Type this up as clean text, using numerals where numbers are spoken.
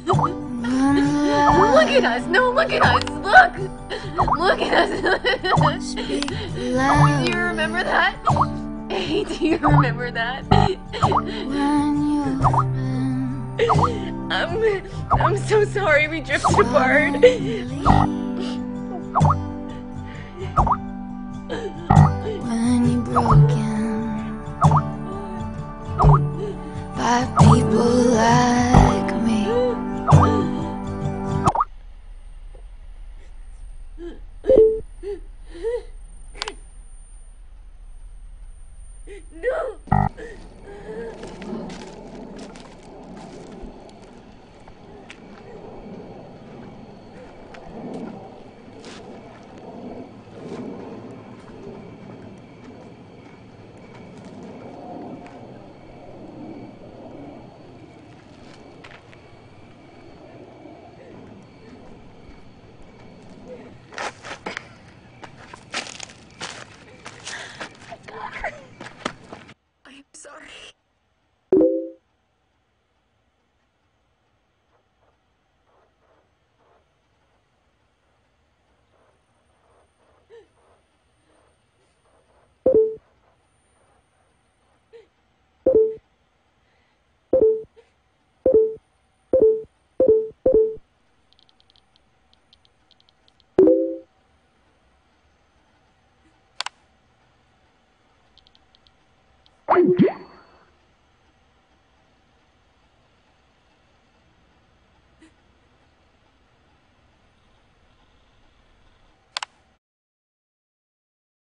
Look at us! No, look at us! Look! Look at us! Do you remember that? Hey, do you remember that? I'm so sorry we drifted apart. When you're broken by people like